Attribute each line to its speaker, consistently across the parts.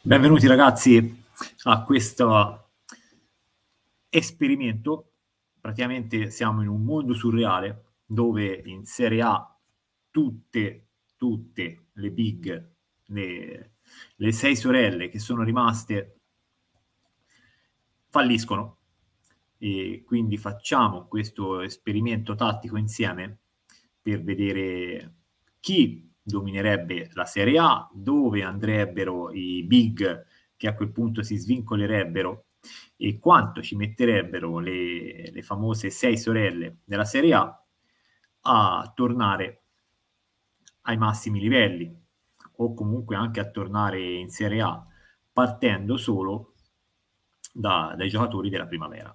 Speaker 1: Benvenuti ragazzi a questo esperimento. Praticamente siamo in un mondo surreale dove in Serie A tutte le big, le 6 sorelle che sono rimaste falliscono, e quindi facciamo questo esperimento tattico insieme per vedere chi dominerebbe la Serie A, dove andrebbero i big che a quel punto si svincolerebbero e quanto ci metterebbero le famose 6 sorelle della Serie a tornare ai massimi livelli o comunque anche a tornare in Serie A partendo solo dai giocatori della primavera.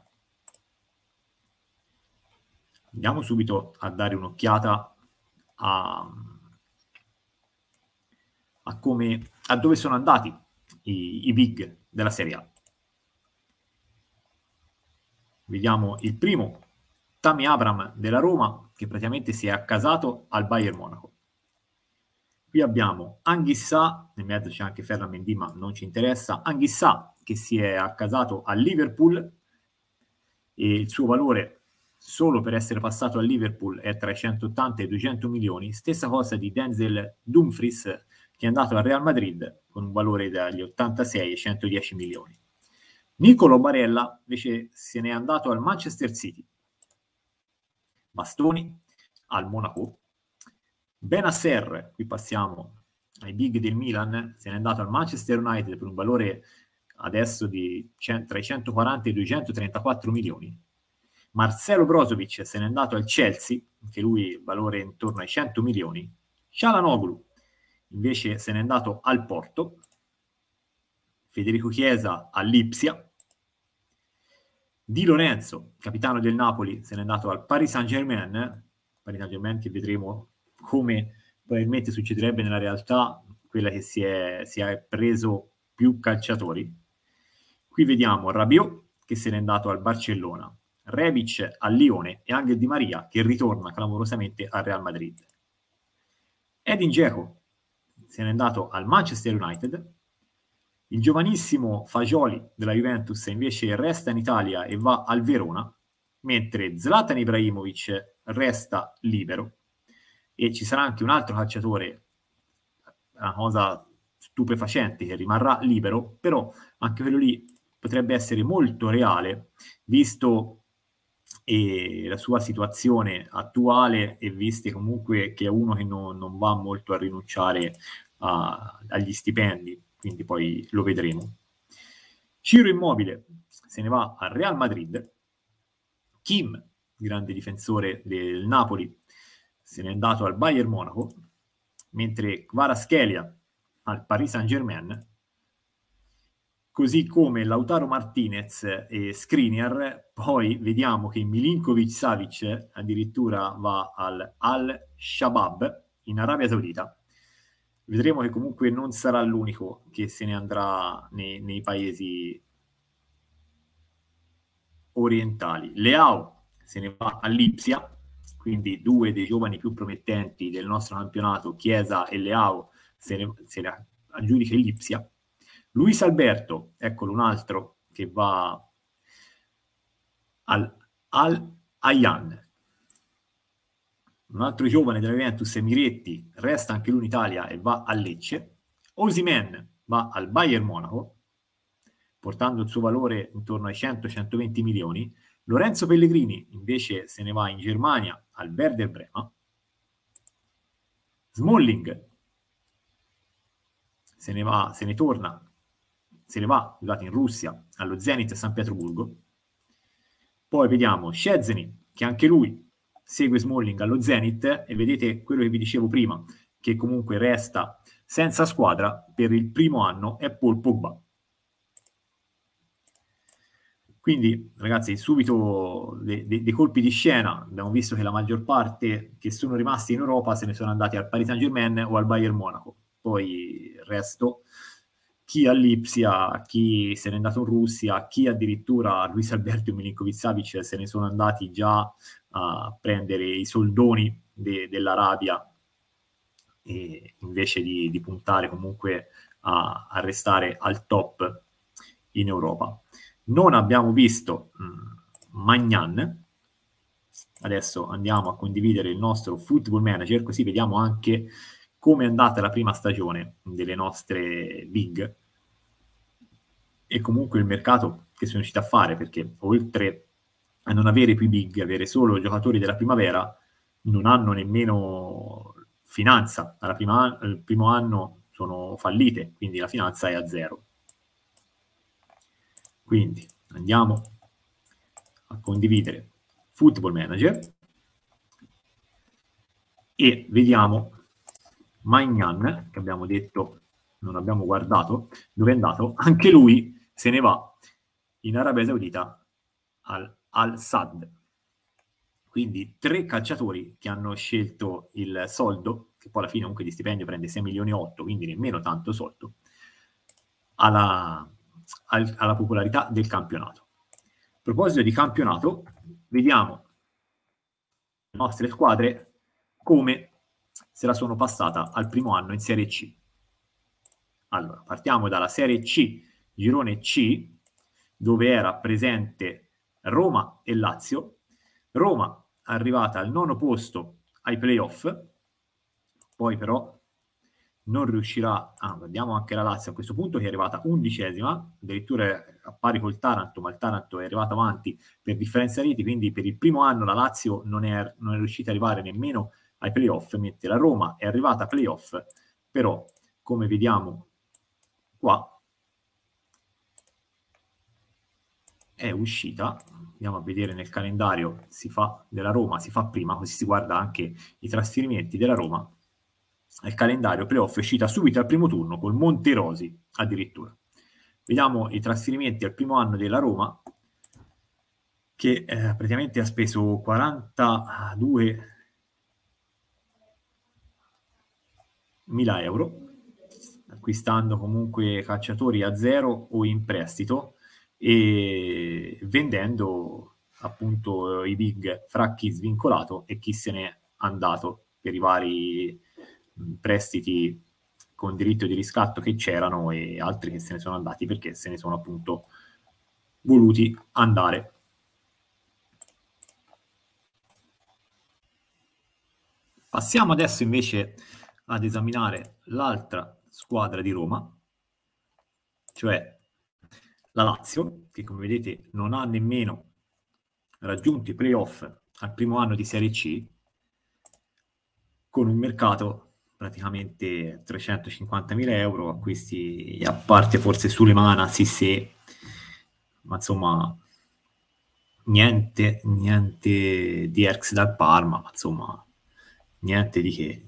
Speaker 1: Andiamo subito a dare un'occhiata a dove sono andati i big della Serie A. Vediamo il primo, Tammy Abraham della Roma, che praticamente si è accasato al Bayern Monaco. Qui abbiamo Anghissà, nel mezzo c'è anche Ferland Mendy, ma non ci interessa. Anghissà che si è accasato al Liverpool e il suo valore solo per essere passato al Liverpool è tra i 180 e i 200 milioni. Stessa cosa di Denzel Dumfries, che è andato al Real Madrid con un valore dagli 86 ai 110 milioni. Nicolo Barella invece se n'è andato al Manchester City. Bastoni al Monaco. Benasser, qui passiamo ai big del Milan, se n'è andato al Manchester United per un valore adesso tra i 140 e i 234 milioni. Marcelo Brozovic se n'è andato al Chelsea, che lui valore intorno ai 100 milioni. Çalhanoğlu invece se n'è andato al Porto. Federico Chiesa all'Ipsia. Di Lorenzo, capitano del Napoli, se n'è andato al Paris Saint-Germain. Paris Saint-Germain che vedremo come probabilmente succederebbe nella realtà, quella che si è preso più calciatori. Qui vediamo Rabiot che se n'è andato al Barcellona, Rebic al Lione e Angel Di Maria che ritorna clamorosamente al Real Madrid. Edin Dzeko se n'è andato al Manchester United. Il giovanissimo Fagioli della Juventus invece resta in Italia e va al Verona, mentre Zlatan Ibrahimovic resta libero. E ci sarà anche un altro calciatore, una cosa stupefacente, che rimarrà libero, però anche quello lì potrebbe essere molto reale, visto la sua situazione attuale e viste comunque che è uno che non va molto a rinunciare agli stipendi, quindi poi lo vedremo. Ciro Immobile se ne va al Real Madrid. Kim, grande difensore del Napoli, se n'è andato al Bayern Monaco, mentre Kvaratskhelia al Paris Saint-Germain, così come Lautaro Martinez e Skriniar. Poi vediamo che Milinkovic-Savic addirittura va al-Shabaab in Arabia Saudita. Vedremo che comunque non sarà l'unico che se ne andrà nei paesi orientali. Leao se ne va all'Ipsia, quindi due dei giovani più promettenti del nostro campionato, Chiesa e Leao, se ne aggiudica l'Ipsia. Luis Alberto, eccolo un altro che va al-Ayyan. Un altro giovane della Juventus, Miretti, resta anche lui in Italia e va a Lecce. Osimhen va al Bayern Monaco, portando il suo valore intorno ai 100-120 milioni. Lorenzo Pellegrini invece se ne va in Germania al Werder Brema. Smalling se ne va in Russia allo Zenit San Pietroburgo. Poi vediamo Szczęsny, che anche lui segue Smalling allo Zenit, e vedete quello che vi dicevo prima, che comunque resta senza squadra per il primo anno, è Paul Pogba. Quindi ragazzi, subito dei colpi di scena. Abbiamo visto che la maggior parte che sono rimasti in Europa se ne sono andati al Paris Saint-Germain o al Bayern Monaco. Poi il resto, chi all'Ipsia, chi se n'è andato in Russia, chi addirittura Luis Alberto e Milinkovic-Savic se ne sono andati già a prendere i soldoni dell'Arabia, e invece di puntare comunque a restare al top in Europa. Non abbiamo visto Magnan. Adesso andiamo a condividere il nostro Football Manager, così vediamo anche come è andata la prima stagione delle nostre big e comunque il mercato che sono riusciti a fare, perché oltre a non avere più big, avere solo giocatori della primavera, non hanno nemmeno finanza. Il primo anno sono fallite, quindi la finanza è a zero. Quindi andiamo a condividere Football Manager e vediamo Magnan, che abbiamo detto non abbiamo guardato dove è andato. Anche lui se ne va in Arabia Saudita al-Sadd. Quindi 3 calciatori che hanno scelto il soldo, che poi alla fine comunque di stipendio prende 6 milioni e 8, quindi nemmeno tanto soldo, alla popolarità del campionato. A proposito di campionato, vediamo le nostre squadre come se la sono passata al primo anno in Serie C. Allora, partiamo dalla Serie C, girone C, dove era presente Roma e Lazio. Roma arrivata al 9° posto ai playoff, poi però non riuscirà, guardiamo anche la Lazio a questo punto che è arrivata 11ª, addirittura a pari col Taranto, ma il Taranto è arrivato avanti per differenza reti, quindi per il primo anno la Lazio non è riuscita ad arrivare nemmeno ai playoff, mentre la Roma è arrivata ai playoff, però come vediamo qua è uscita. Andiamo a vedere nel calendario della Roma, si fa prima, così si guarda anche i trasferimenti della Roma. Il calendario playoff è uscita subito al primo turno col Monterosi addirittura. Vediamo i trasferimenti al primo anno della Roma, che praticamente ha speso 42.000 euro, acquistando comunque calciatori a zero o in prestito e vendendo appunto i big fra chi svincolato e chi se n'è andato per i vari prestiti con diritto di riscatto che c'erano e altri che se ne sono andati perché se ne sono appunto voluti andare. Passiamo adesso invece ad esaminare l'altra squadra di Roma, cioè la Lazio, che come vedete non ha nemmeno raggiunto i playoff al primo anno di Serie C, con un mercato praticamente 350.000 euro, acquisti a parte forse Sulemana, Sissé, ma insomma niente di ex dal Parma, ma insomma niente di che,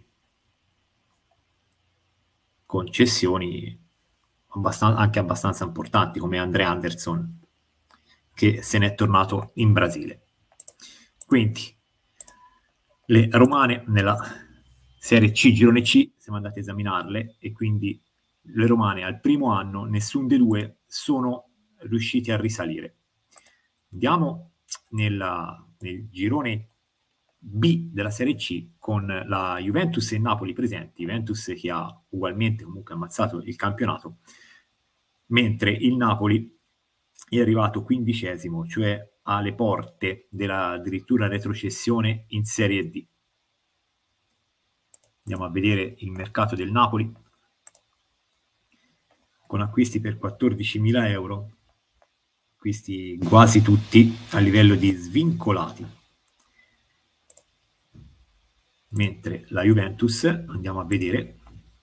Speaker 1: concessioni anche abbastanza importanti come Andre Anderson, che se n'è tornato in Brasile. Quindi le romane nella Serie C, girone C, siamo andati a esaminarle e quindi le romane al primo anno nessun dei due sono riusciti a risalire. Andiamo nel girone B della Serie C con la Juventus e Napoli presenti, Juventus che ha ugualmente comunque ammazzato il campionato, mentre il Napoli è arrivato 15°, cioè alle porte della addirittura retrocessione in Serie D. Andiamo a vedere il mercato del Napoli con acquisti per 14.000 euro, acquisti quasi tutti a livello di svincolati, mentre la Juventus, andiamo a vedere,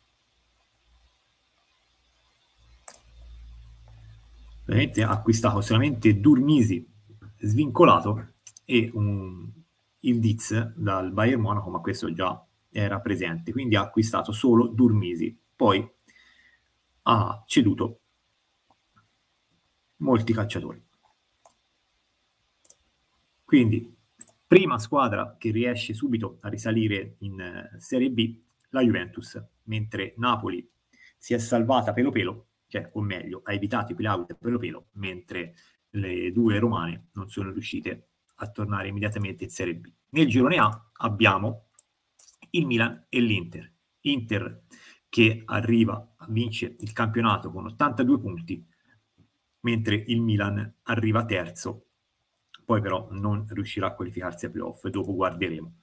Speaker 1: veramente ha acquistato solamente Durmisi svincolato e il Diz dal Bayern Monaco, ma questo già era presente, quindi ha acquistato solo Durmisi, poi ha ceduto molti calciatori. Quindi prima squadra che riesce subito a risalire in Serie B, la Juventus, mentre Napoli si è salvata pelo pelo, cioè, o meglio, ha evitato i play-out pelo pelo, mentre le due romane non sono riuscite a tornare immediatamente in Serie B. Nel girone A abbiamo il Milan e l'Inter. Inter che arriva, vince il campionato con 82 punti, mentre il Milan arriva terzo, poi però non riuscirà a qualificarsi ai playoff, e dopo guarderemo.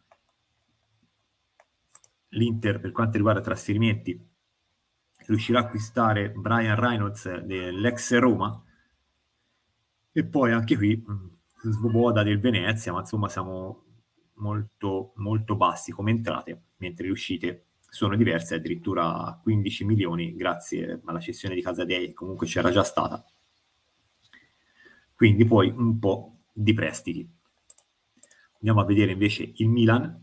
Speaker 1: L'Inter, per quanto riguarda i trasferimenti, riuscirà a acquistare Brian Reynolds dell'ex Roma, e poi anche qui Svoboda del Venezia, ma insomma siamo molto, molto bassi come entrate, mentre le uscite sono diverse, addirittura 15 milioni grazie alla cessione di Casadei, che comunque c'era già stata. Quindi poi un po' di prestiti. Andiamo a vedere invece il Milan.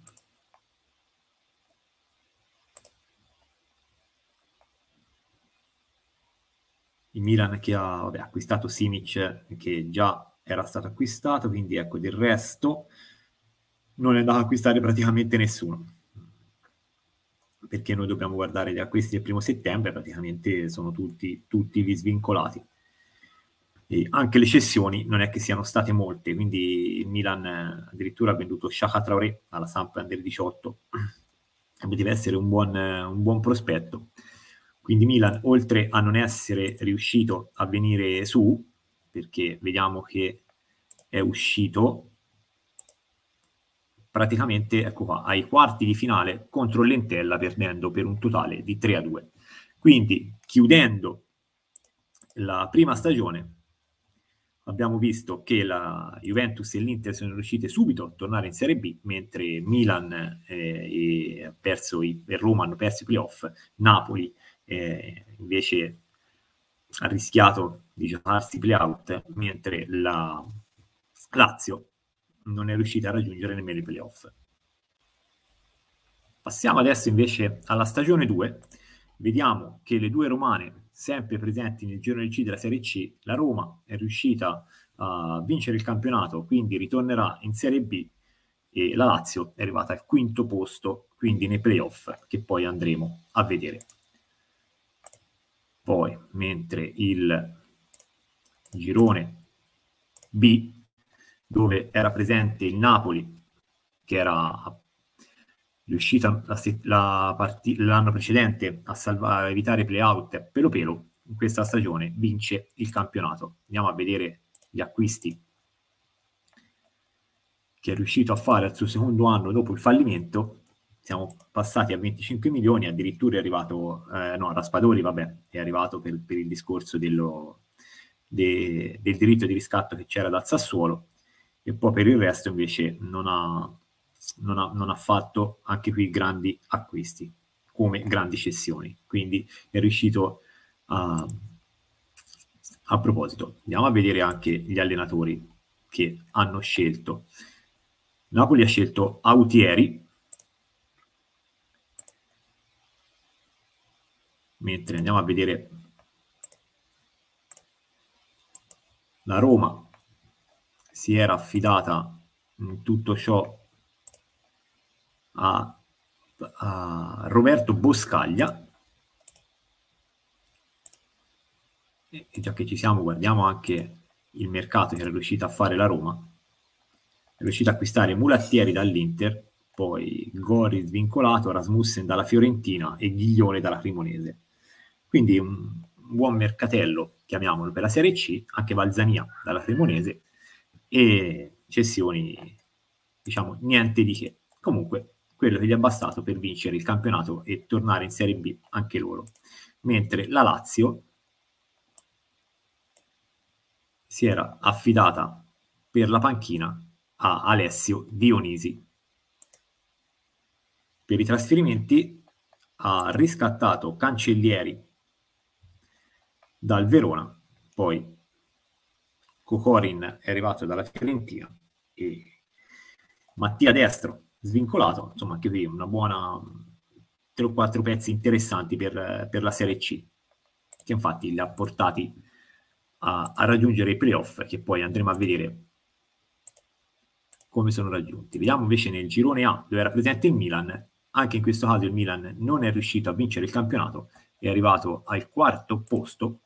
Speaker 1: Il Milan che ha acquistato Simic, che già era stato acquistato, quindi ecco, del resto non è andato a acquistare praticamente nessuno, perché noi dobbiamo guardare gli acquisti del 1° settembre, praticamente sono tutti gli svincolati. E anche le cessioni non è che siano state molte, quindi il Milan addirittura ha venduto Shaka Traoré alla Samp Under 18, deve essere un buon prospetto. Quindi Milan, oltre a non essere riuscito a venire su, perché vediamo che è uscito praticamente, ecco qua, ai quarti di finale contro l'Entella, perdendo per un totale di 3-2. Quindi, chiudendo la prima stagione, abbiamo visto che la Juventus e l'Inter sono riuscite subito a tornare in Serie B, mentre Milan e Roma hanno perso i playoff. Napoli invece ha rischiato di giocarsi play-out, mentre la Lazio non è riuscita a raggiungere nemmeno i playoff. Passiamo adesso invece alla stagione 2. Vediamo che le due romane, sempre presenti nel girone C della Serie C, la Roma è riuscita a vincere il campionato, quindi ritornerà in Serie B, e la Lazio è arrivata al 5° posto, quindi nei playoff, che poi andremo a vedere. Poi, mentre il girone B, dove era presente il Napoli, che era riuscita l'anno precedente a evitare play-out pelo pelo, in questa stagione vince il campionato. Andiamo a vedere gli acquisti che è riuscito a fare al suo secondo anno dopo il fallimento. Siamo passati a 25 milioni, addirittura è arrivato, Raspadori, è arrivato per il discorso del diritto di riscatto che c'era dal Sassuolo, e poi per il resto invece non ha fatto anche qui grandi acquisti come grandi cessioni, quindi è riuscito a proposito. Andiamo a vedere anche gli allenatori che hanno scelto. Napoli ha scelto Autieri, mentre andiamo a vedere la Roma si era affidata in tutto ciò a Roberto Boscaglia, e già che ci siamo guardiamo anche il mercato che era riuscita a fare la Roma. È riuscita a acquistare Mulattieri dall'Inter, poi Gori svincolato, Rasmussen dalla Fiorentina e Ghiglione dalla Cremonese. Quindi un buon mercatello, chiamiamolo, per la Serie C, anche Valzania dalla Cremonese, e cessioni, diciamo, niente di che. Comunque, quello che gli è bastato per vincere il campionato e tornare in Serie B anche loro. Mentre la Lazio si era affidata per la panchina a Alessio Dionisi. Per i trasferimenti ha riscattato Cancellieri dal Verona, poi Kokorin è arrivato dalla Fiorentina e Mattia Destro svincolato, insomma anche qui una buona 3 o 4 pezzi interessanti per la Serie C, che infatti li ha portati a raggiungere i playoff, che poi andremo a vedere come sono raggiunti. Vediamo invece nel girone A, dove era presente il Milan. Anche in questo caso il Milan non è riuscito a vincere il campionato, è arrivato al 4° posto.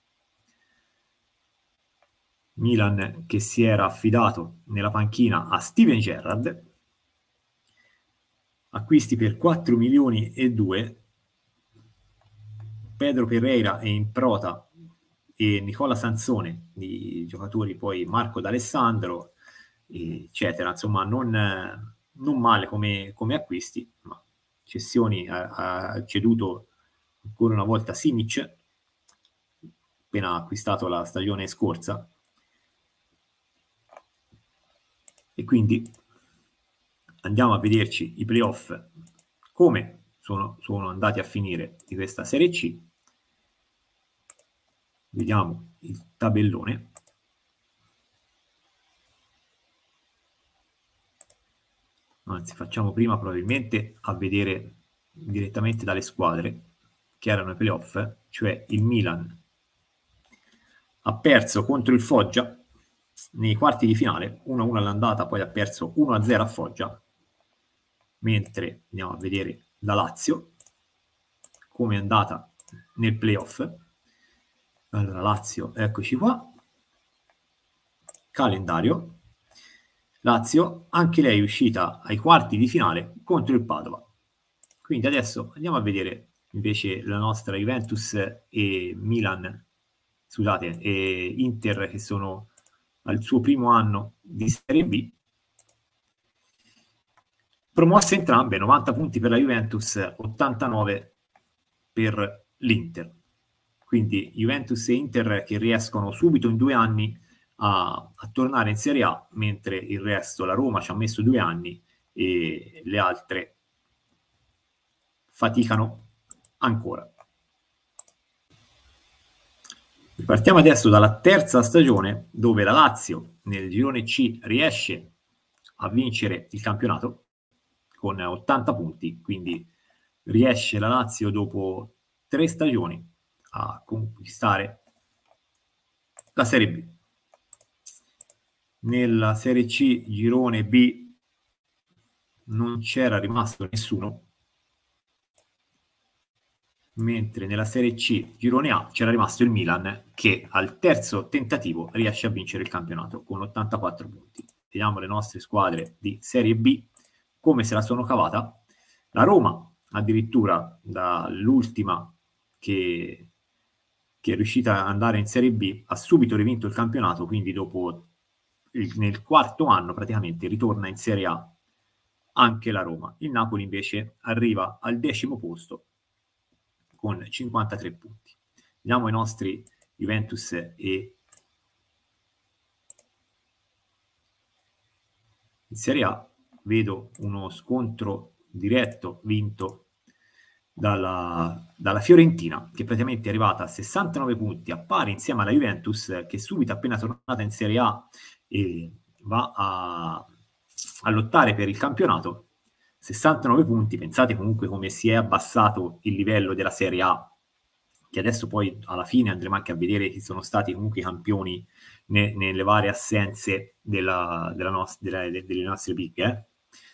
Speaker 1: Milan che si era affidato nella panchina a Steven Gerrard, acquisti per 4 milioni e 2, Pedro Pereira e Improta e Nicola Sansone, di giocatori poi Marco D'Alessandro, eccetera. Insomma, non male come acquisti, ma cessioni ha ceduto ancora una volta Simic, appena acquistato la stagione scorsa, e quindi andiamo a vederci i playoff come sono andati a finire di questa Serie C. Vediamo il tabellone. Anzi, facciamo prima probabilmente a vedere direttamente dalle squadre che erano ai playoff, cioè il Milan ha perso contro il Foggia nei quarti di finale, 1-1 all'andata, poi ha perso 1-0 a Foggia, mentre andiamo a vedere la Lazio come è andata nel playoff. Allora, Lazio, eccoci qua, calendario. Lazio, anche lei è uscita ai quarti di finale contro il Padova. Quindi adesso andiamo a vedere invece la nostra Juventus e Milan, scusate, e Inter, che sono al suo primo anno di Serie B. Promosse entrambe, 90 punti per la Juventus, 89 per l'Inter. Quindi Juventus e Inter che riescono subito in 2 anni a tornare in Serie A, mentre il resto, la Roma ci ha messo 2 anni e le altre faticano ancora. Partiamo adesso dalla terza stagione, dove la Lazio nel girone C riesce a vincere il campionato con 80 punti, quindi riesce la Lazio dopo 3 stagioni a conquistare la Serie B. Nella Serie C girone B non c'era rimasto nessuno, mentre nella Serie C girone A c'era rimasto il Milan, che al terzo tentativo riesce a vincere il campionato con 84 punti. Vediamo le nostre squadre di Serie B come se la sono cavata. La Roma addirittura dall'ultima che è riuscita ad andare in Serie B ha subito rivinto il campionato, quindi dopo nel quarto anno praticamente ritorna in Serie A anche la Roma. Il Napoli invece arriva al 10° posto con 53 punti. Vediamo i nostri Juventus e in Serie A. Vedo uno scontro diretto vinto dalla Fiorentina, che praticamente è arrivata a 69 punti, a pari insieme alla Juventus, che subito appena tornata in Serie A e va a lottare per il campionato. 69 punti, pensate comunque come si è abbassato il livello della Serie A, che adesso poi alla fine andremo anche a vedere chi sono stati comunque i campioni nelle varie assenze delle nostre big.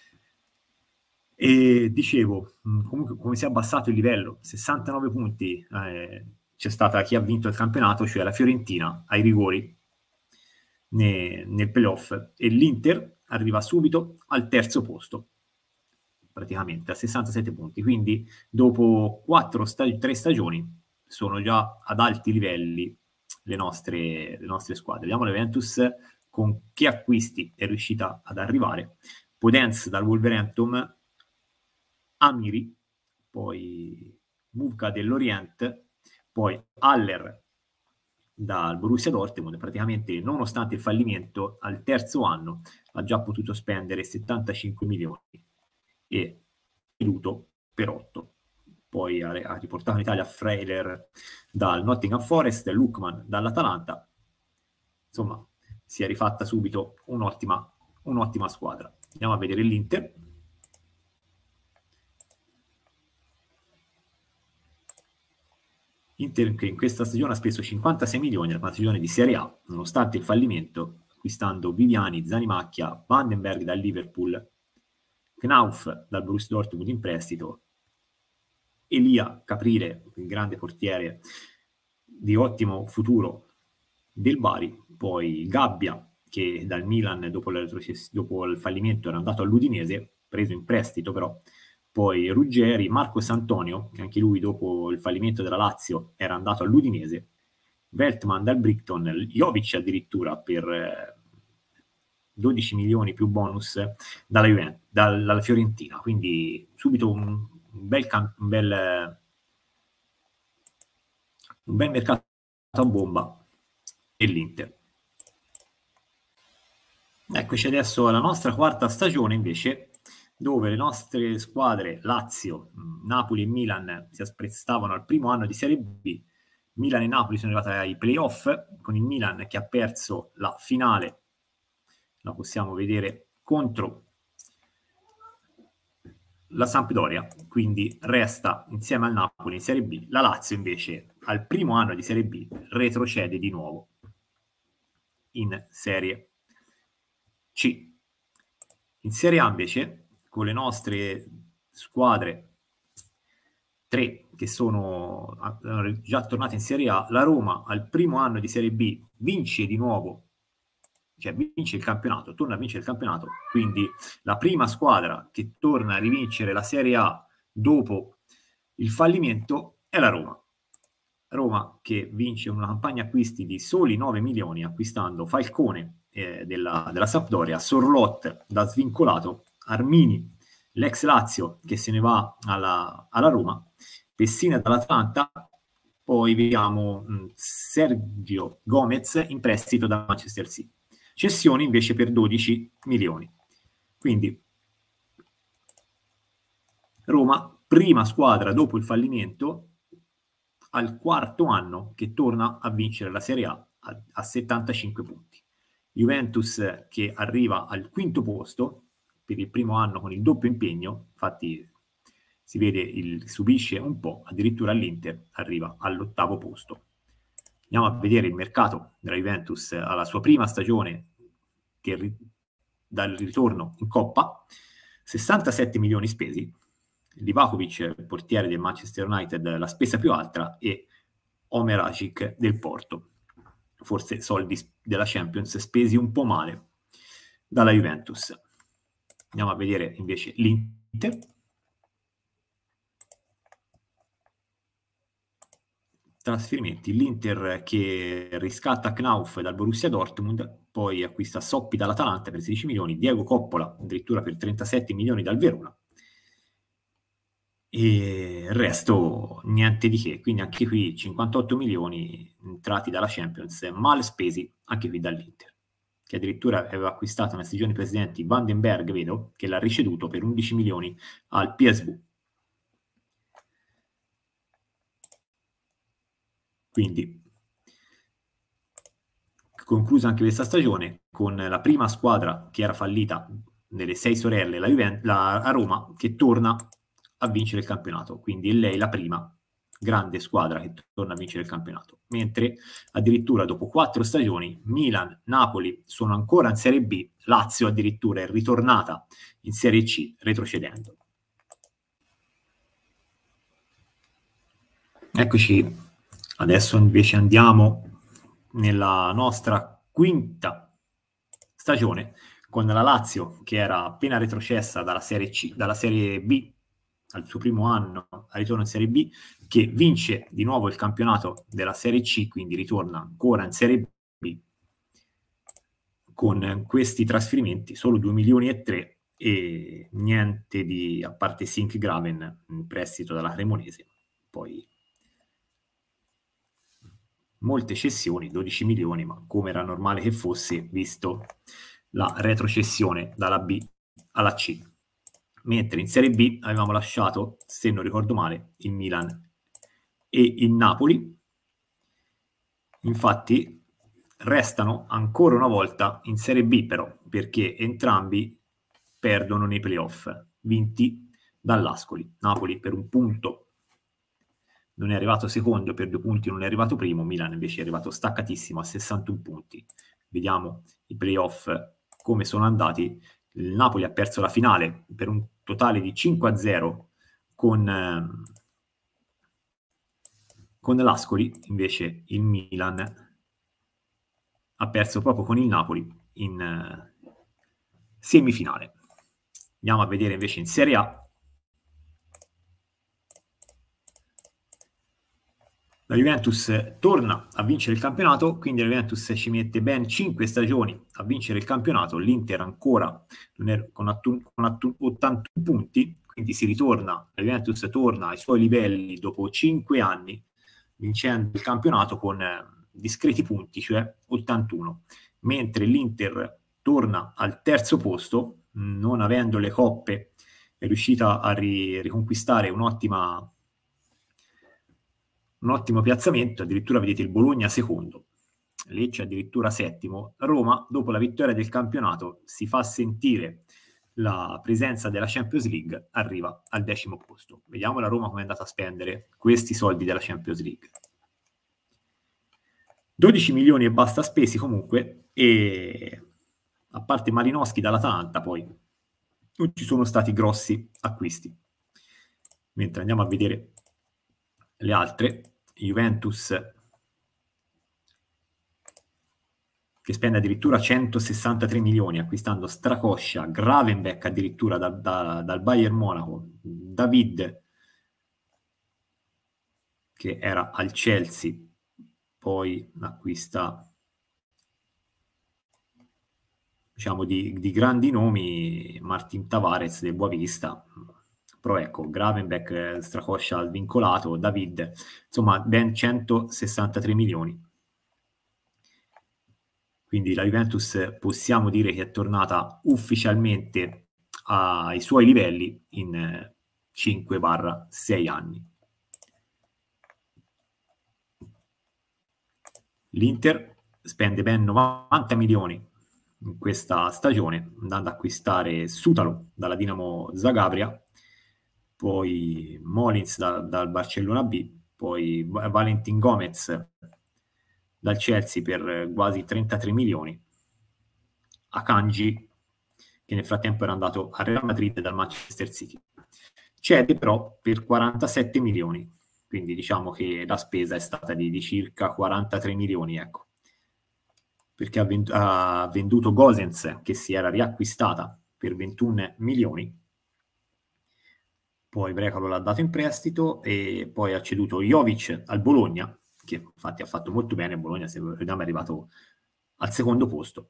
Speaker 1: E dicevo, comunque come si è abbassato il livello, 69 punti, c'è stata chi ha vinto il campionato, cioè la Fiorentina ai rigori nel playoff, e l'Inter arriva subito al terzo posto, praticamente a 67 punti, quindi dopo 3 stagioni sono già ad alti livelli le nostre squadre. Vediamo la Juventus con che acquisti è riuscita ad arrivare. Podence dal Wolverhampton, Amiri, poi Muvka dell'Orient, poi Haller dal Borussia Dortmund. Praticamente, nonostante il fallimento, al terzo anno ha già potuto spendere 75 milioni e ceduto per 8. Poi ha riportato in Italia Freyler dal Nottingham Forest, Lookman dall'Atalanta. Insomma, si è rifatta subito un'ottima squadra. Andiamo a vedere l'Inter. Inter che in questa stagione ha speso 56 milioni nella stagione di Serie A, nonostante il fallimento, acquistando Viviani, Zanimacchia, Vandenberg dal Liverpool, Knauf dal Borussia Dortmund in prestito, Elia Caprile, il grande portiere di ottimo futuro del Bari, poi Gabbia, che dal Milan dopo il fallimento era andato all'Udinese, preso in prestito però, poi Ruggeri, Marco Santonio, che anche lui dopo il fallimento della Lazio era andato all'Udinese, Veltman dal Brighton, Jovic addirittura per 12 milioni più bonus dalla Fiorentina, quindi subito un bel mercato a bomba dell'Inter. Eccoci adesso alla nostra quarta stagione invece, dove le nostre squadre Lazio, Napoli e Milan si apprestavano al primo anno di Serie B. Milan e Napoli sono arrivate ai playoff, con il Milan che ha perso la finale, la possiamo vedere, contro la Sampdoria, quindi resta insieme al Napoli in Serie B. La Lazio invece al primo anno di Serie B retrocede di nuovo in Serie C. In Serie A invece, con le nostre squadre 3 che sono già tornate in Serie A, la Roma al primo anno di Serie B vince di nuovo, cioè vince il campionato, torna a vincere il campionato, quindi la prima squadra che torna a rivincere la Serie A dopo il fallimento è la Roma. Roma che vince una campagna acquisti di soli 9 milioni acquistando Falcone della Sampdoria, Sorloth da svincolato, Armini, l'ex Lazio che se ne va alla Roma, Pessina dall'Atalanta, poi vediamo Sergio Gomez in prestito da Manchester City. Cessioni invece per 12 milioni. Quindi Roma, prima squadra dopo il fallimento, al quarto anno che torna a vincere la Serie a 75 punti. Juventus che arriva al quinto posto per il primo anno con il doppio impegno, infatti si vede, subisce un po', addirittura l'Inter arriva all'ottavo posto. Andiamo a vedere il mercato della Juventus alla sua prima stagione dal ritorno in Coppa, 67 milioni spesi, Livakovic, portiere del Manchester United, la spesa più alta, e Omer Acic del Porto. Forse soldi della Champions spesi un po' male dalla Juventus. Andiamo a vedere invece l'Inter. Trasferimenti, l'Inter che riscatta Knauf dal Borussia Dortmund, poi acquista Soppi dall'Atalanta per 16 milioni, Diego Coppola addirittura per 37 milioni dal Verona, e il resto niente di che, quindi anche qui 58 milioni entrati dalla Champions, mal spesi anche qui dall'Inter, che addirittura aveva acquistato nella stagione precedente Vandenberg, vedo, che l'ha ricevuto per 11 milioni al PSV. Quindi conclusa anche questa stagione con la prima squadra che era fallita nelle 6 sorelle, la Roma, che torna a vincere il campionato, quindi è lei la prima grande squadra che torna a vincere il campionato, mentre addirittura dopo 4 stagioni Milan, Napoli sono ancora in Serie B, Lazio addirittura è ritornata in Serie C retrocedendo. Eccoci, adesso invece andiamo nella nostra quinta stagione con la Lazio che era appena retrocessa dalla Serie C, dalla Serie B al suo primo anno a ritorno in Serie B, che vince di nuovo il campionato della Serie C, quindi ritorna ancora in Serie B con questi trasferimenti, solo 2 milioni e 3 e niente di, a parte Sink Graven in prestito dalla Cremonese, poi molte cessioni, 12 milioni, ma come era normale che fosse, visto la retrocessione dalla B alla C. Mentre in Serie B avevamo lasciato, se non ricordo male, il Milan e il Napoli. Infatti restano ancora una volta in Serie B però, perché entrambi perdono nei playoff, vinti dall'Ascoli. Napoli per un punto non è arrivato secondo, per 2 punti non è arrivato primo, Milan invece è arrivato staccatissimo a 61 punti. Vediamo i playoff come sono andati. Il Napoli ha perso la finale per un totale di 5-0 con l'Ascoli, invece il Milan ha perso proprio con il Napoli in semifinale. Andiamo a vedere invece in Serie A. La Juventus torna a vincere il campionato, quindi la Juventus ci mette ben 5 stagioni a vincere il campionato, l'Inter ancora con 81 punti, quindi si ritorna, la Juventus torna ai suoi livelli dopo 5 anni, vincendo il campionato con discreti punti, cioè 81, mentre l'Inter torna al terzo posto, non avendo le coppe, è riuscita a riconquistare un ottimo piazzamento, addirittura vedete il Bologna secondo, Lecce addirittura settimo, Roma dopo la vittoria del campionato si fa sentire la presenza della Champions League, arriva al 10° posto. Vediamo la Roma come è andata a spendere questi soldi della Champions League. 12 milioni e basta spesi comunque, e a parte Malinowski dall'Atalanta poi non ci sono stati grossi acquisti. Mentre andiamo a vedere le altre, Juventus che spende addirittura 163 milioni acquistando Strakoscia, Gravenbeck addirittura dal Bayern Monaco, David che era al Chelsea, poi acquista diciamo di grandi nomi, Martin Tavares del Boavista, però ecco, Gravenbeck, Strakoscia vincolato, David, insomma ben 163 milioni. Quindi la Juventus possiamo dire che è tornata ufficialmente ai suoi livelli in 5-6 anni. L'Inter spende ben 90 milioni in questa stagione, andando ad acquistare Sutalo dalla Dinamo Zagabria, poi Molins dal Barcellona B, poi Valentin Gomez dal Chelsea per quasi 33 milioni, Akanji che nel frattempo era andato al Real Madrid dal Manchester City. Cede però per 47 milioni, quindi diciamo che la spesa è stata di circa 43 milioni, ecco, perché ha venduto Gosens che si era riacquistata per 21 milioni, poi Brecalo l'ha dato in prestito e poi ha ceduto Jovic al Bologna, che infatti ha fatto molto bene. Il Bologna, se vediamo, è arrivato al secondo posto.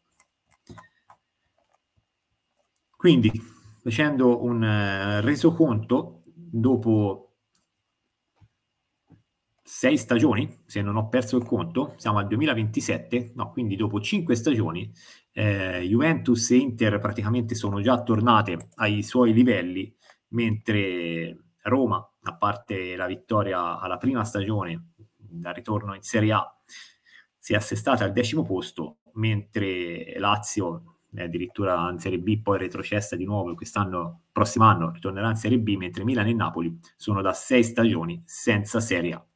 Speaker 1: Quindi, facendo un resoconto, dopo 6 stagioni, se non ho perso il conto, siamo al 2027, no, quindi dopo 5 stagioni, Juventus e Inter praticamente sono già tornate ai suoi livelli, mentre Roma, a parte la vittoria alla prima stagione, dal ritorno in Serie A, si è assestata al 10° posto, mentre Lazio è addirittura in Serie B, poi retrocessa di nuovo, prossimo anno ritornerà in Serie B, mentre Milan e Napoli sono da 6 stagioni senza Serie A.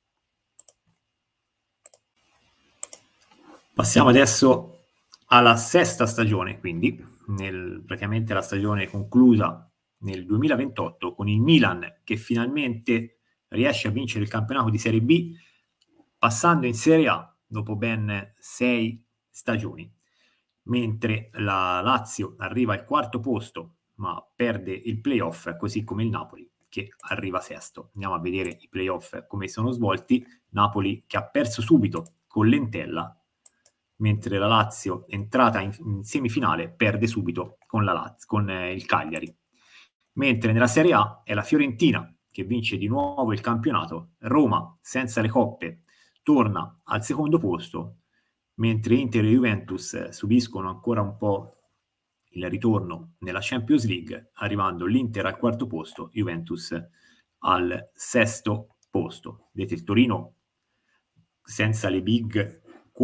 Speaker 1: Passiamo adesso alla 6ª stagione, quindi praticamente la stagione conclusa nel 2028 con il Milan che finalmente riesce a vincere il campionato di Serie B passando in Serie A dopo ben 6 stagioni, mentre la Lazio arriva al 4° posto ma perde il playoff, così come il Napoli che arriva 6º. Andiamo a vedere i playoff come sono svolti. Napoli che ha perso subito con l'Entella, mentre la Lazio, entrata in semifinale, perde subito con il Cagliari. Mentre nella Serie A è la Fiorentina che vince di nuovo il campionato, Roma senza le coppe torna al 2° posto, mentre Inter e Juventus subiscono ancora un po' il ritorno nella Champions League, arrivando l'Inter al 4° posto, Juventus al 6° posto. Vedete il Torino senza le big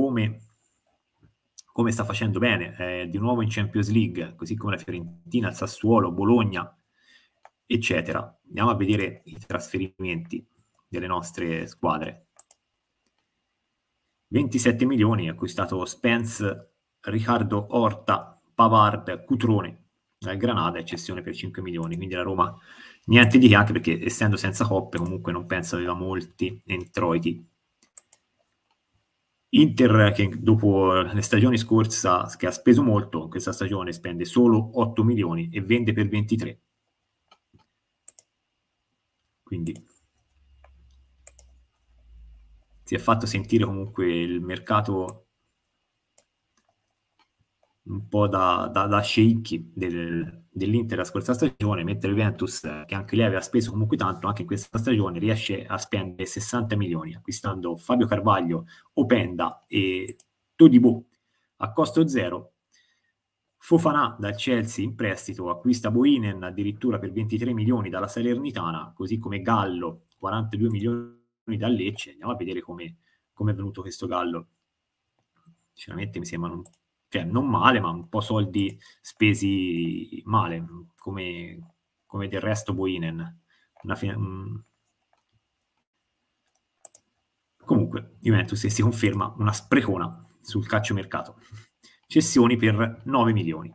Speaker 1: come sta facendo bene, di nuovo in Champions League, così come la Fiorentina, il Sassuolo, Bologna, eccetera. Andiamo a vedere i trasferimenti delle nostre squadre. 27 milioni, ha acquistato Spence, Riccardo Horta, Pavard, Cutrone dal Granada, eccezione per 5 milioni, quindi la Roma niente di che, anche perché essendo senza coppe comunque non penso aveva molti introiti. Inter che dopo le stagioni scorse che ha speso molto, questa stagione spende solo 8 milioni e vende per 23. Quindi si è fatto sentire comunque il mercato un po' da sceicchi dell'Inter la scorsa stagione, mentre Juventus, che anche lei aveva speso comunque tanto, anche in questa stagione riesce a spendere 60 milioni, acquistando Fabio Carvaglio, Openda e Todibo a costo zero. Fofana dal Chelsea in prestito acquista Boinen addirittura per 23 milioni dalla Salernitana, così come Gallo, 42 milioni dal Lecce. Andiamo a vedere come è venuto questo Gallo. Sinceramente mi sembra non male, ma un po' soldi spesi male, come del resto Boinen. Comunque, Juventus si conferma una sprecona sul calciomercato. Cessioni per 9 milioni.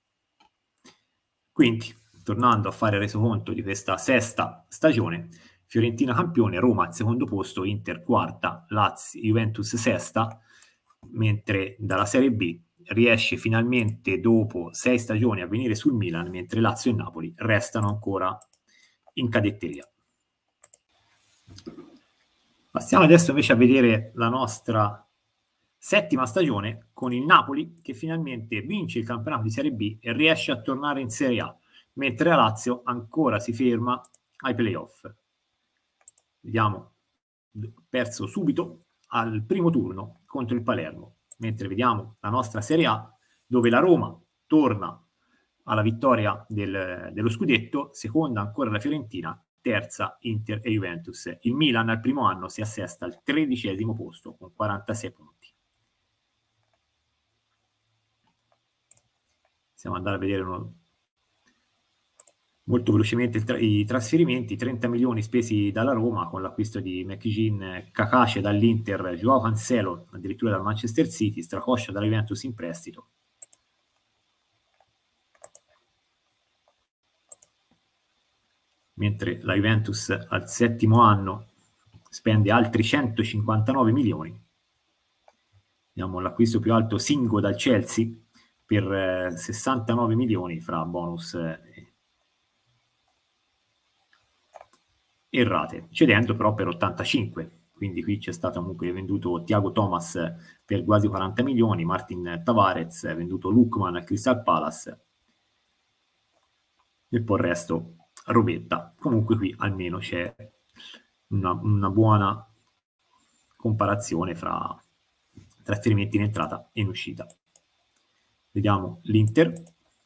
Speaker 1: Quindi, tornando a fare il resoconto di questa sesta stagione, Fiorentina campione, Roma al secondo posto, Inter quarta, Lazio, Juventus sesta, mentre dalla Serie B riesce finalmente dopo 6 stagioni a venire sul Milan, mentre Lazio e Napoli restano ancora in cadetteria. Passiamo adesso invece a vedere la nostra settima stagione con il Napoli che finalmente vince il campionato di Serie B e riesce a tornare in Serie A, mentre la Lazio ancora si ferma ai playoff. Vediamo, perso subito al primo turno contro il Palermo, mentre vediamo la nostra Serie A dove la Roma torna alla vittoria dello scudetto, seconda ancora la Fiorentina, terza Inter e Juventus. Il Milan al primo anno si assesta al 13° posto con 46 punti. Stiamo andando a vedere molto velocemente i trasferimenti: 30 milioni spesi dalla Roma con l'acquisto di McGinn, Kakashi dall'Inter, Joao Cancelo addirittura dal Manchester City, Strakoscia dalla Juventus in prestito. Mentre la Juventus al settimo anno spende altri 159 milioni. Vediamo l'acquisto più alto, Singo dal Chelsea per 69 milioni fra bonus e rate, cedendo però per 85. Quindi qui c'è stato comunque venduto Thiago Thomas per quasi 40 milioni, Martin Tavares, venduto Lookman al Crystal Palace e poi il resto robetta. Comunque qui almeno c'è una buona comparazione fra trasferimenti in entrata e in uscita. Vediamo l'Inter.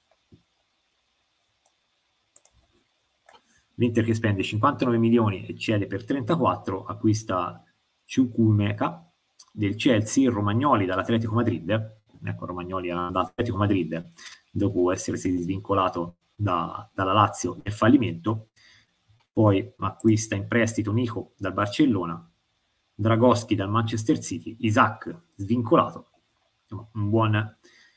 Speaker 1: L'Inter che spende 59 milioni e cede per 34, acquista Chukwuemeka del Chelsea, Romagnoli dall'Atletico Madrid. Ecco, Romagnoli è andato all'Atletico Madrid dopo essersi svincolato dalla Lazio nel fallimento. Poi acquista in prestito Nico dal Barcellona, Dragoschi dal Manchester City, Isaac svincolato. Un buon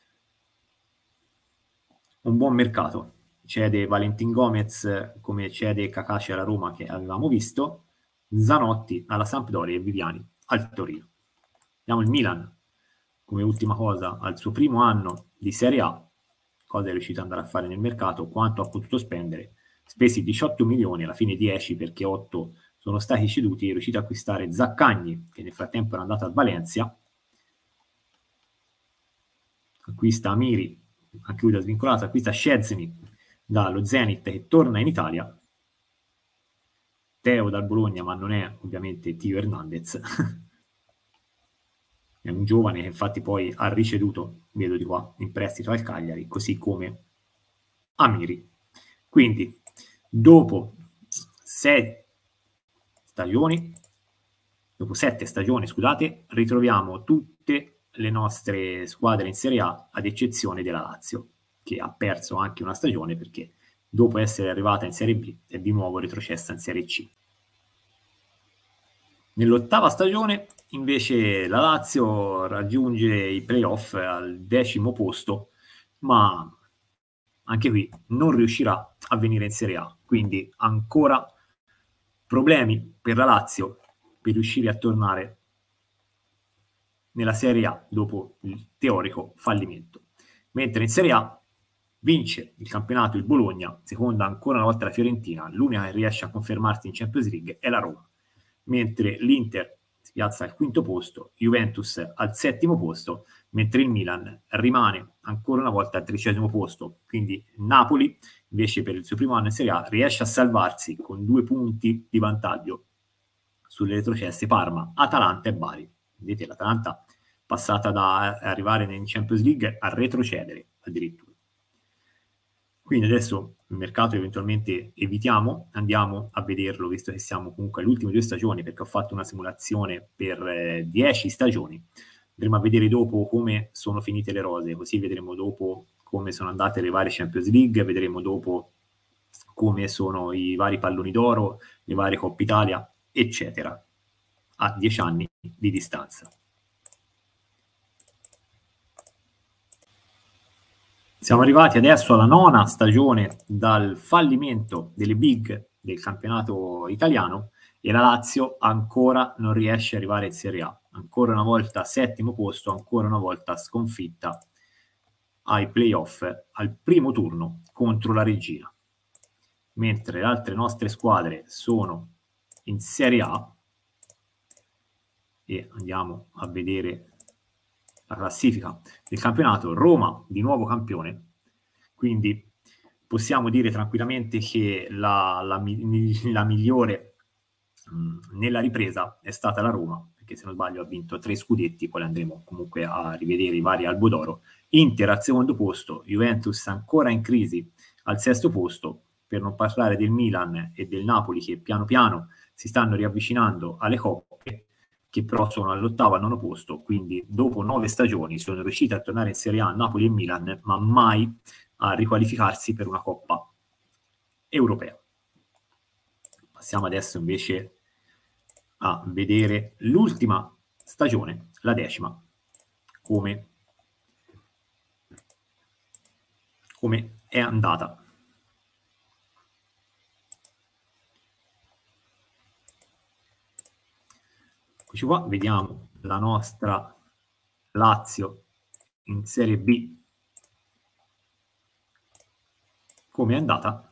Speaker 1: mercato. Cede Valentin Gomez come cede Kakashi alla Roma, che avevamo visto, Zanotti alla Sampdoria e Viviani al Torino. Vediamo il Milan come ultima cosa al suo primo anno di Serie A, cosa è riuscito ad andare a fare nel mercato, quanto ha potuto spendere. Spesi 18 milioni, alla fine 10 perché 8 sono stati ceduti, è riuscito a acquistare Zaccagni, che nel frattempo era andato al Valencia, acquista Amiri, anche lui da svincolato, acquista Szczęsny dallo Zenit che torna in Italia, Teo dal Bologna, ma non è ovviamente Tio Hernandez, è un giovane che infatti poi ha ricevuto, vedo di qua, in prestito al Cagliari, così come Amiri. Quindi dopo 7 stagioni, scusate, ritroviamo tutte le nostre squadre in Serie A, ad eccezione della Lazio, che ha perso anche una stagione perché dopo essere arrivata in Serie B è di nuovo retrocessa in Serie C. Nell'ottava stagione invece la Lazio raggiunge i playoff al 10° posto, ma anche qui non riuscirà a venire in Serie A, quindi ancora problemi per la Lazio per riuscire a tornare nella Serie A dopo il teorico fallimento. Mentre in Serie A vince il campionato il Bologna, seconda ancora una volta la Fiorentina, l'unica che riesce a confermarsi in Champions League è la Roma, mentre l'Inter piazza al quinto posto, Juventus al settimo posto, mentre il Milan rimane ancora una volta al 13° posto. Quindi Napoli, invece, per il suo primo anno in Serie A, riesce a salvarsi con 2 punti di vantaggio sulle retrocesse Parma, Atalanta e Bari. Vedete, l'Atalanta passata da arrivare in Champions League a retrocedere addirittura. Quindi adesso il mercato eventualmente evitiamo, andiamo a vederlo, visto che siamo comunque alle ultime 2 stagioni, perché ho fatto una simulazione per 10 stagioni. Andremo a vedere dopo come sono finite le rose, così vedremo dopo come sono andate le varie Champions League, vedremo dopo come sono i vari palloni d'oro, le varie Coppe Italia, eccetera, a 10 anni di distanza. Siamo arrivati adesso alla 9ª stagione dal fallimento delle big del campionato italiano e la Lazio ancora non riesce ad arrivare in Serie A. Ancora una volta 7° posto, ancora una volta sconfitta ai playoff al primo turno contro la Reggina. Mentre le altre nostre squadre sono in Serie A e andiamo a vedere la classifica del campionato. Roma di nuovo campione, quindi possiamo dire tranquillamente che la migliore nella ripresa è stata la Roma, perché se non sbaglio ha vinto 3 scudetti, poi andremo comunque a rivedere i vari Albo d'Oro. Inter al secondo posto, Juventus ancora in crisi al 6° posto, per non parlare del Milan e del Napoli che piano piano si stanno riavvicinando alle coppe, che però sono all'8° e 9° posto, quindi dopo 9 stagioni sono riusciti a tornare in Serie A Napoli e Milan, ma mai a riqualificarsi per una Coppa europea. Passiamo adesso invece a vedere l'ultima stagione, la 10ª, come è andata. Eccoci qua, vediamo la nostra Lazio in Serie B, come è andata.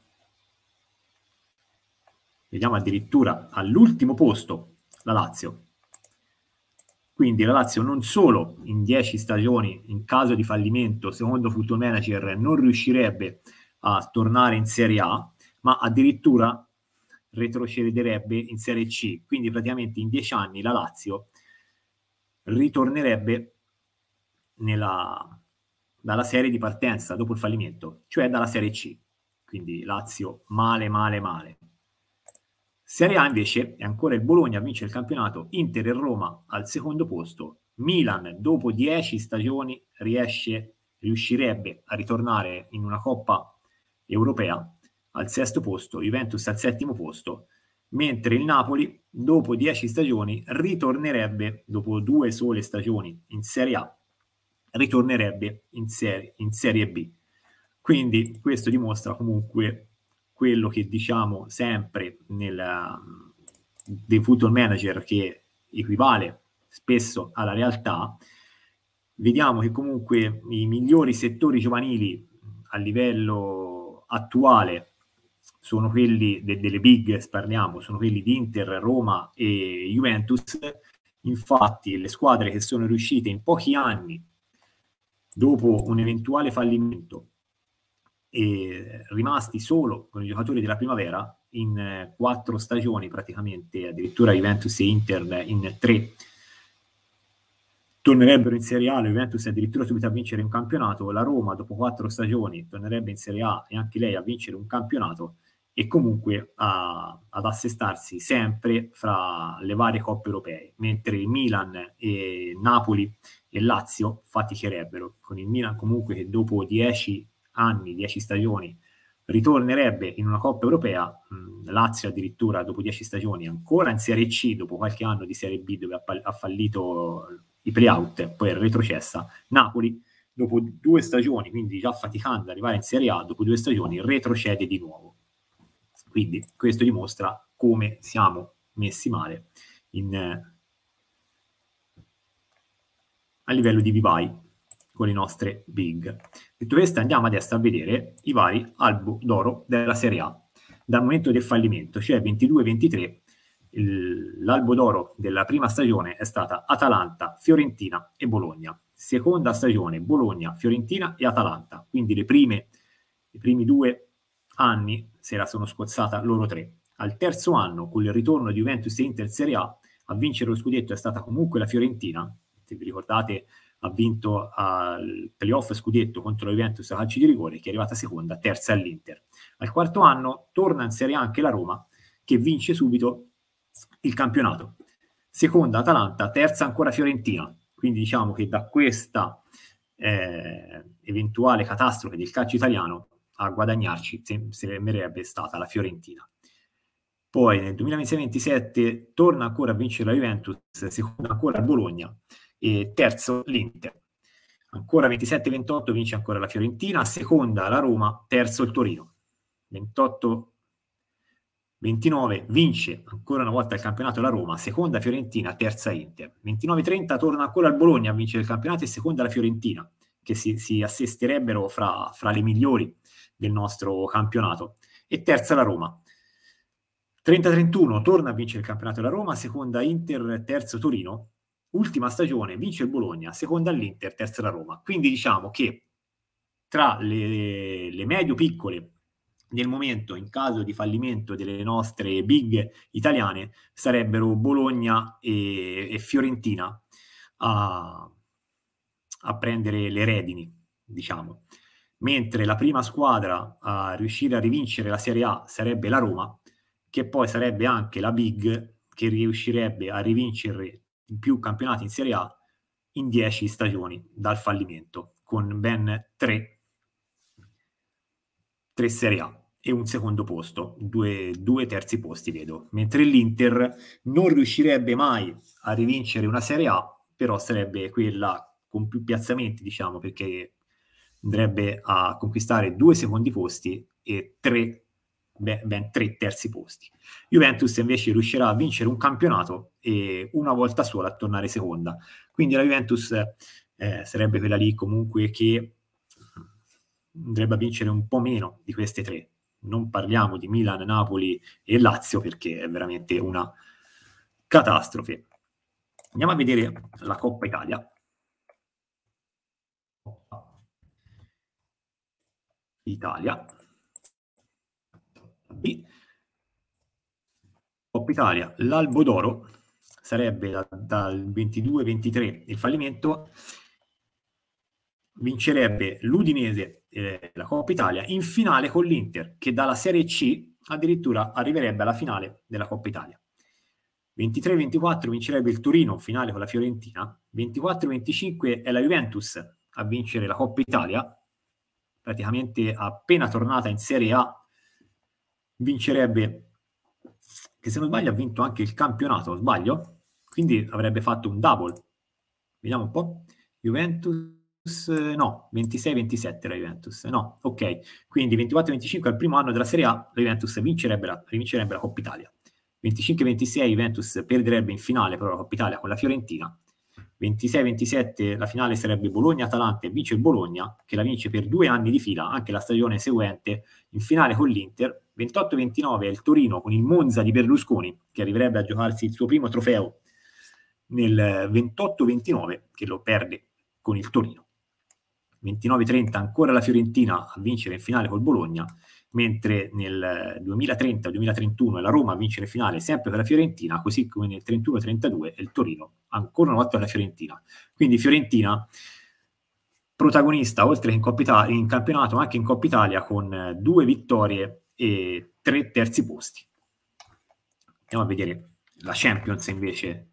Speaker 1: Vediamo addirittura all'ultimo posto la Lazio. Quindi la Lazio non solo in 10 stagioni, in caso di fallimento, secondo Football Manager, non riuscirebbe a tornare in Serie A, ma addirittura retrocederebbe in Serie C. Quindi praticamente in 10 anni la Lazio ritornerebbe dalla serie di partenza dopo il fallimento, cioè dalla Serie C. Quindi Lazio male, male, male. Serie A invece è ancora il Bologna a vincere il campionato, Inter e Roma al secondo posto, Milan dopo 10 stagioni riuscirebbe a ritornare in una Coppa europea al 6° posto, Juventus al 7° posto, mentre il Napoli dopo 10 stagioni ritornerebbe, dopo 2 sole stagioni in Serie A, ritornerebbe in Serie B. Quindi questo dimostra comunque quello che diciamo sempre dei Football Manager, che equivale spesso alla realtà. Vediamo che comunque i migliori settori giovanili a livello attuale sono quelli delle big, parliamo, sono quelli di Inter, Roma e Juventus. Infatti le squadre che sono riuscite in pochi anni, dopo un eventuale fallimento, e rimasti solo con i giocatori della primavera, in 4 stagioni praticamente, addirittura Juventus e Inter in 3 tornerebbero in Serie A, la Juventus addirittura subito a vincere un campionato, la Roma dopo 4 stagioni tornerebbe in Serie A e anche lei a vincere un campionato, e comunque ad assestarsi sempre fra le varie coppe europee, mentre Milan e Napoli e Lazio faticherebbero, con il Milan comunque che dopo 10 anni, 10 stagioni ritornerebbe in una Coppa europea, Lazio addirittura dopo 10 stagioni ancora in Serie C, dopo qualche anno di Serie B dove ha fallito i play-out, poi è retrocessa. Napoli dopo 2 stagioni, quindi già faticando ad arrivare in Serie A, dopo 2 stagioni retrocede di nuovo. Quindi questo dimostra come siamo messi male a livello di vivai con le nostre big. Detto questo, andiamo adesso a vedere i vari Albo d'Oro della Serie A dal momento del fallimento, cioè 22-23, l'albo d'oro della prima stagione è stata Atalanta, Fiorentina e Bologna. Seconda stagione Bologna, Fiorentina e Atalanta. Quindi i primi 2 anni se la sono scozzata loro 3. Al terzo anno, con il ritorno di Juventus e Inter Serie A vincere lo scudetto è stata comunque la Fiorentina. Se vi ricordate, ha vinto al playoff scudetto contro la Juventus a calci di rigore, che è arrivata seconda, terza all'Inter. Al quarto anno torna in Serie A anche la Roma, che vince subito il campionato. Seconda Atalanta, terza ancora Fiorentina. Quindi diciamo che da questa eventuale catastrofe del calcio italiano a guadagnarci sembrerebbe stata la Fiorentina. Poi nel 2026-27 torna ancora a vincere la Juventus, seconda ancora il Bologna e terzo l'Inter. Ancora 27-28 vince ancora la Fiorentina, seconda la Roma, terzo il Torino. 28-29 vince ancora una volta il campionato la Roma, seconda Fiorentina, terza Inter. 29-30 torna ancora il Bologna a vincere il campionato e seconda la Fiorentina, che si assesterebbero fra le migliori del nostro campionato, e terza la Roma. 30-31 torna a vincere il campionato la Roma, seconda Inter, terzo Torino. Ultima stagione vince il Bologna, seconda l'Inter, terza la Roma. Quindi diciamo che tra le medio-piccole nel momento, in caso di fallimento delle nostre big italiane, sarebbero Bologna e Fiorentina a prendere le redini, diciamo. Mentre la prima squadra a riuscire a rivincere la Serie A sarebbe la Roma, che poi sarebbe anche la big che riuscirebbe a rivincere più campionati in Serie A in 10 stagioni dal fallimento, con ben 3 Serie A e un secondo posto, due terzi posti vedo, mentre l'Inter non riuscirebbe mai a rivincere una Serie A, però sarebbe quella con più piazzamenti, diciamo, perché andrebbe a conquistare 2 secondi posti e ben 3 terzi posti. Juventus invece riuscirà a vincere un campionato e una volta sola a tornare seconda. Quindi la Juventus sarebbe quella lì comunque che andrebbe a vincere un po' meno di queste 3. Non parliamo di Milan, Napoli e Lazio perché è veramente una catastrofe. Andiamo a vedere la Coppa Italia. Coppa Italia, l'albo d'oro sarebbe dal 22-23 il fallimento, vincerebbe l'Udinese la Coppa Italia in finale con l'Inter, che dalla Serie C addirittura arriverebbe alla finale della Coppa Italia. 23-24 vincerebbe il Torino, finale con la Fiorentina. 24-25 è la Juventus a vincere la Coppa Italia, praticamente appena tornata in Serie A vincerebbe, che se non sbaglio ha vinto anche il campionato, sbaglio? Quindi avrebbe fatto un double. Vediamo un po'. Juventus, no, 26-27 la Juventus, no, ok. Quindi 24-25 al primo anno della Serie A, la Juventus rivincerebbe la Coppa Italia. 25-26 Juventus perderebbe in finale però la Coppa Italia con la Fiorentina. 26-27 la finale sarebbe Bologna-Atalanta e vince il Bologna, che la vince per 2 anni di fila, anche la stagione seguente, in finale con l'Inter. 28-29 è il Torino con il Monza di Berlusconi, che arriverebbe a giocarsi il suo primo trofeo nel 28-29, che lo perde con il Torino. 29-30 ancora la Fiorentina a vincere in finale col Bologna, mentre nel 2030-2031 è la Roma a vincere in finale sempre per la Fiorentina, così come nel 31-32 è il Torino ancora una volta per la Fiorentina. Quindi Fiorentina protagonista oltre che in campionato anche in Coppa Italia con 2 vittorie e 3 terzi posti. Andiamo a vedere la Champions invece,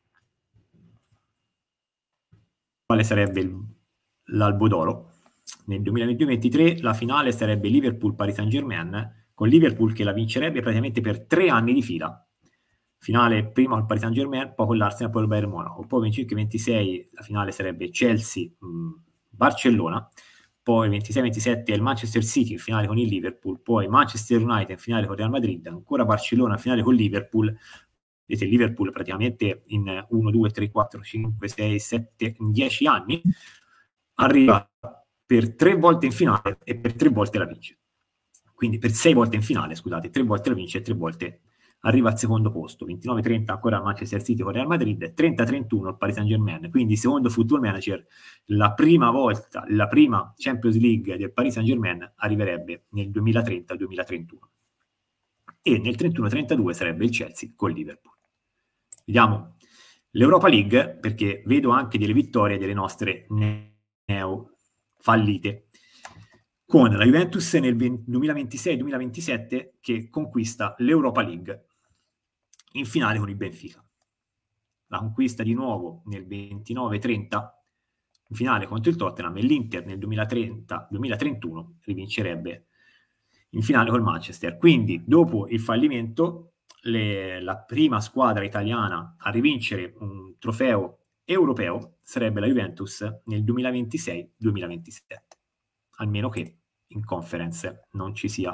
Speaker 1: quale sarebbe l'albo d'oro. Nel 2022-23 la finale sarebbe Liverpool-Paris Saint-Germain, con Liverpool che la vincerebbe praticamente per 3 anni di fila. Finale prima col Paris Saint-Germain, poi con l'Arsenal, poi il Bayern Monaco. Poi 25-26 la finale sarebbe Chelsea-Barcellona, poi 26-27 è il Manchester City in finale con il Liverpool, poi Manchester United in finale con Real Madrid, ancora Barcellona in finale con Liverpool. Vedete, il Liverpool praticamente in 1, 2, 3, 4, 5, 6, 7, 10 anni arriva per 3 volte in finale e per 3 volte la vince. Quindi per 6 volte in finale, scusate, 3 volte la vince e 3 volte arriva al secondo posto, 29-30 ancora Manchester City con Real Madrid, 30-31 il Paris Saint-Germain, quindi secondo Football Manager la prima volta, la prima Champions League del Paris Saint-Germain arriverebbe nel 2030-2031 e nel 31-32 sarebbe il Chelsea con Liverpool. Vediamo l'Europa League, perché vedo anche delle vittorie delle nostre neo fallite, con la Juventus nel 2026-2027 che conquista l'Europa League in finale con il Benfica. La conquista di nuovo nel 29-30 in finale contro il Tottenham e l'Inter nel 2030-2031 rivincerebbe in finale col Manchester. Quindi dopo il fallimento la prima squadra italiana a rivincere un trofeo europeo sarebbe la Juventus nel 2026-2027, almeno che in Conference non ci sia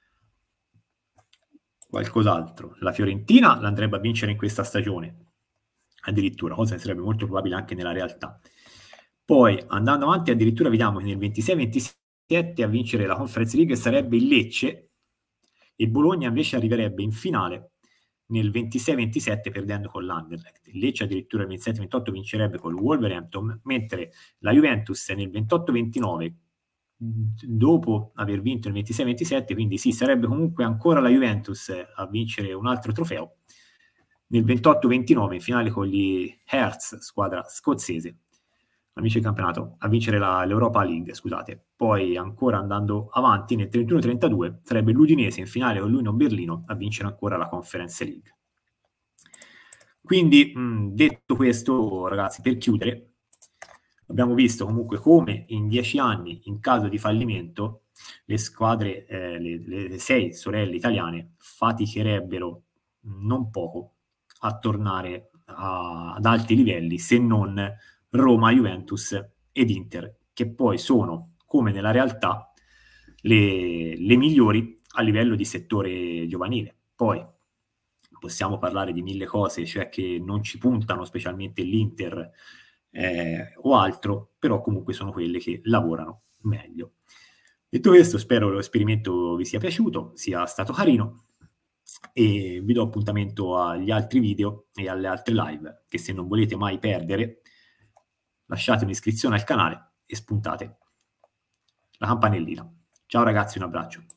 Speaker 1: qualcos'altro. La Fiorentina l'andrebbe a vincere in questa stagione, addirittura, cosa che sarebbe molto probabile anche nella realtà. Poi, andando avanti, addirittura vediamo che nel 26-27 a vincere la Conference League sarebbe il Lecce, e Bologna invece arriverebbe in finale nel 26-27 perdendo con l'Anderlecht. Il Lecce addirittura nel 27-28 vincerebbe con il Wolverhampton, mentre la Juventus nel 28-29 dopo aver vinto il 26-27, quindi sì, sarebbe comunque ancora la Juventus a vincere un altro trofeo nel 28-29 in finale con gli Hearts, squadra scozzese, amici del campionato, a vincere l'Europa League, scusate. Poi ancora andando avanti nel 31-32 sarebbe l'Udinese in finale con l'Union Berlino a vincere ancora la Conference League. Quindi detto questo, ragazzi, per chiudere, abbiamo visto comunque come in 10 anni, in caso di fallimento, le squadre, le 6 sorelle italiane faticherebbero non poco a tornare ad alti livelli, se non Roma, Juventus ed Inter, che poi sono, come nella realtà, le migliori a livello di settore giovanile. Poi possiamo parlare di mille cose, cioè che non ci puntano specialmente l'Inter o altro, però comunque sono quelle che lavorano meglio. Detto questo, spero l'esperimento vi sia piaciuto, sia stato carino, e vi do appuntamento agli altri video e alle altre live, che se non volete mai perdere, lasciate un'iscrizione al canale e spuntate la campanellina. Ciao ragazzi, un abbraccio.